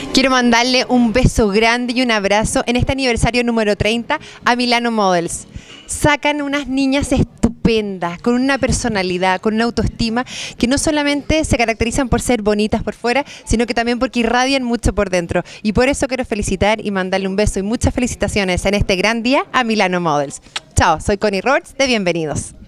Quiero mandarle un beso grande y un abrazo en este aniversario número 30 a Milano Models. Sacan unas niñas estupendas, con una personalidad, con una autoestima, que no solamente se caracterizan por ser bonitas por fuera, sino que también porque irradian mucho por dentro. Y por eso quiero felicitar y mandarle un beso y muchas felicitaciones en este gran día a Milano Models. Chao, soy Connie Roberts de Bienvenidos.